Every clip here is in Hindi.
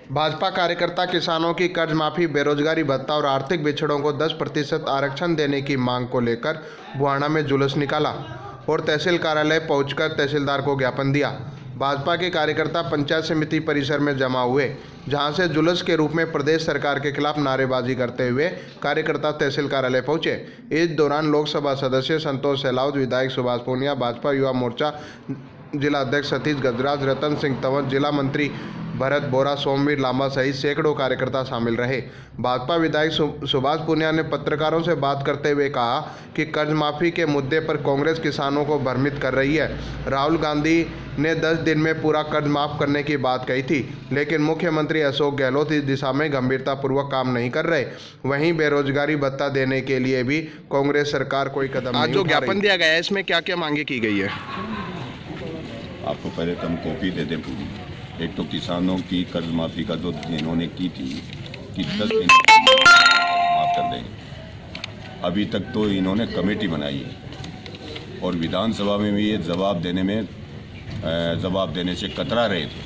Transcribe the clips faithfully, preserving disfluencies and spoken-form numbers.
भाजपा कार्यकर्ता किसानों की कर्ज माफी, बेरोजगारी भत्ता और आर्थिक पिछड़ों को दस प्रतिशत आरक्षण देने की मांग को लेकर बुहाना में जुलूस निकाला और तहसील कार्यालय पहुंचकर तहसीलदार को ज्ञापन दिया। भाजपा के कार्यकर्ता पंचायत समिति परिसर में जमा हुए, जहां से जुलूस के रूप में प्रदेश सरकार के खिलाफ नारेबाजी करते हुए कार्यकर्ता तहसील कार्यालय पहुंचे। इस दौरान लोकसभा सदस्य संतोष सहलावत, विधायक सुभाष पूनिया, भाजपा युवा मोर्चा जिला अध्यक्ष सतीश गजराज, रतन सिंह तंवर, जिला मंत्री भरत बोरा, सोमवीर लांबा सहित सैकड़ों कार्यकर्ता शामिल रहे। भाजपा विधायक सुभाष पूनिया ने पत्रकारों से बात करते हुए कहा कि कर्ज माफी के मुद्दे पर कांग्रेस किसानों को भ्रमित कर रही है। राहुल गांधी ने दस दिन में पूरा कर्ज माफ करने की बात कही थी, लेकिन मुख्यमंत्री अशोक गहलोत इस दिशा में गंभीरतापूर्वक काम नहीं कर रहे। वहीं बेरोजगारी भत्ता देने के लिए भी कांग्रेस सरकार कोई कदम नहीं उठा रही। आज जो ज्ञापन दिया गया है, इसमें क्या क्या मांगे की गई है? आपको पहले तो हम कॉपी दे दें पूरी। एक तो किसानों की कर्ज माफी का जो इन्होंने की थी कि दस दिन माफ कर देंगे, अभी तक तो इन्होंने कमेटी बनाई है और विधानसभा में भी ये जवाब देने में जवाब देने से कतरा रहे थे।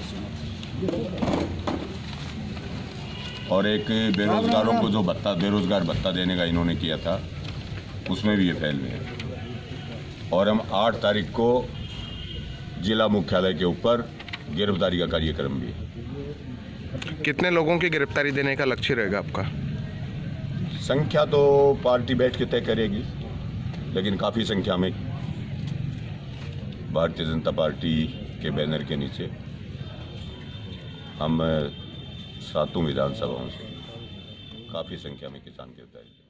और एक बेरोजगारों को जो भत्ता बेरोजगार भत्ता देने का इन्होंने किया था, उसमें भी ये फेल हुए। और हम आठ तारीख को जिला मुख्यालय के ऊपर गिरफ्तारी का कार्यक्रम भी। कितने लोगों की गिरफ्तारी देने का लक्ष्य रहेगा आपका? संख्या तो पार्टी बैठ के तय करेगी, लेकिन काफ़ी संख्या में भारतीय जनता पार्टी के बैनर के नीचे हम सातों विधानसभाओं से काफ़ी संख्या में किसान गिरफ्तारी